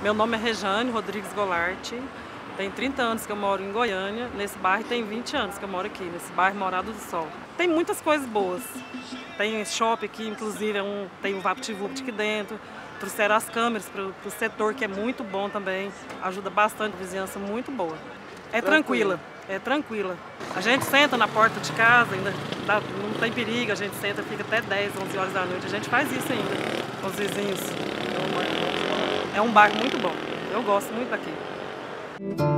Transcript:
Meu nome é Rejane Rodrigues Golart, tem 30 anos que eu moro em Goiânia, nesse bairro tem 20 anos que eu moro aqui, nesse bairro Morada do Sol. Tem muitas coisas boas, tem shopping aqui, inclusive tem um VaptVupt aqui dentro, trouxeram as câmeras para o setor, que é muito bom também, ajuda bastante, a vizinhança muito boa. É tranquila. É tranquila. A gente senta na porta de casa, ainda não tem perigo, a gente senta, fica até 10, 11 horas da noite, a gente faz isso ainda com os vizinhos. É um bairro muito bom, eu gosto muito daqui.